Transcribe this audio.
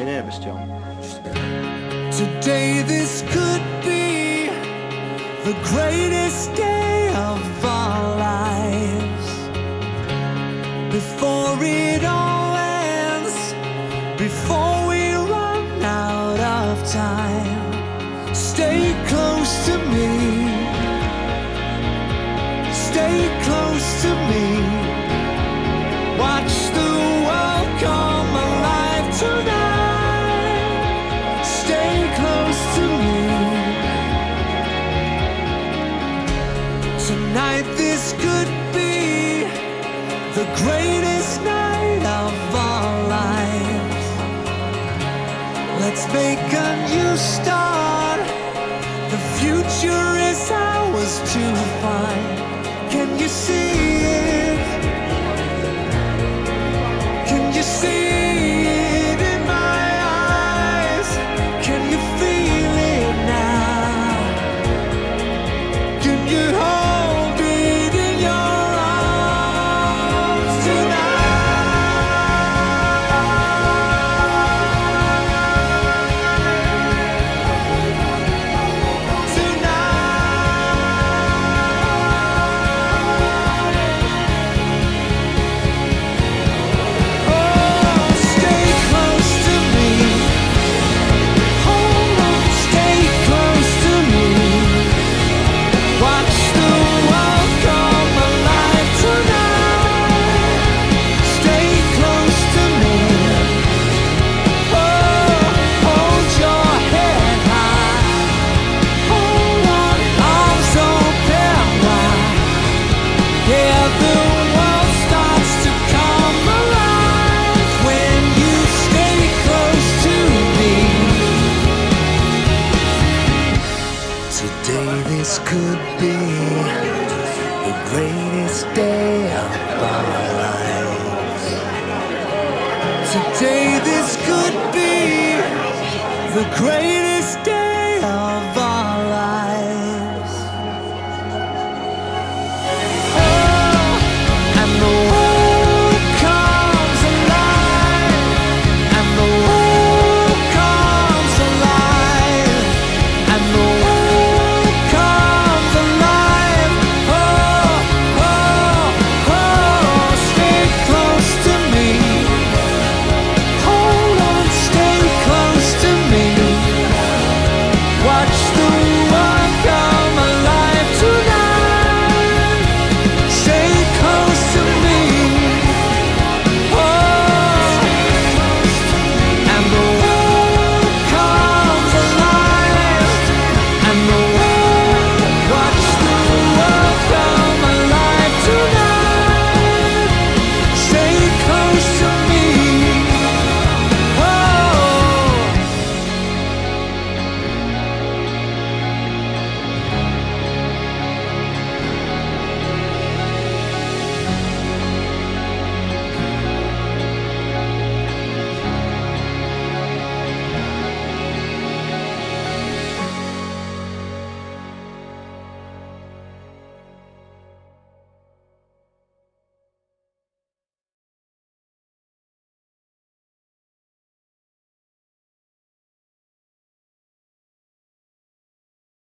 nervös, John. Today this could be the greatest day of our lives. Before it all ends, before we run out of time, stay close to me, stay close to me. Watch the world come alive tonight. Stay close to me. Tonight this could be the greatest night of our lives. Let's make a new start. The future is ours to find. Can you see it? Can you see it in my eyes? Can you feel it now? Can you hold it in your arms this could be the greatest day of our lives. Today this could be the greatest day